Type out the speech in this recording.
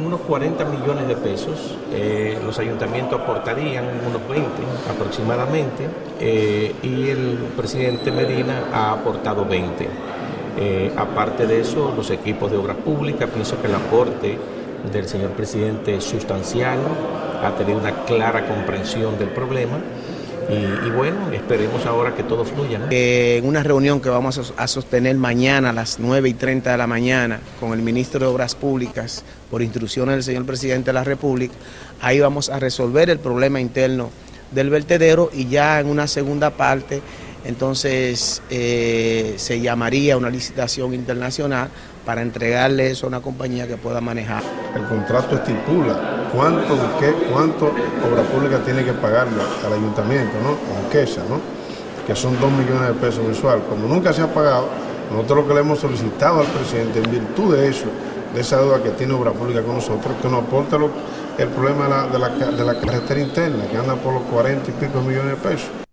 unos 40 millones de pesos. Los ayuntamientos aportarían unos 20 aproximadamente, y el presidente Medina ha aportado 20. Aparte de eso, los equipos de obras públicas, pienso que el aporte del señor presidente es sustancial, ha tenido una clara comprensión del problema. Y bueno, esperemos ahora que todo fluya, ¿no? En una reunión que vamos a sostener mañana a las 9:30 de la mañana con el ministro de Obras Públicas, por instrucciones del señor presidente de la República, ahí vamos a resolver el problema interno del vertedero, y ya en una segunda parte entonces se llamaría una licitación internacional para entregarle eso a una compañía que pueda manejar. El contrato estipula cuánto Obra Pública tiene que pagarle al ayuntamiento, ¿no? A Anquesa, ¿no? Que son 2 millones de pesos mensual. Como nunca se ha pagado, nosotros lo que le hemos solicitado al presidente, en virtud de eso, de esa deuda que tiene Obra Pública con nosotros, que nos aporte el problema de la carretera interna, que anda por los 40 y pico millones de pesos.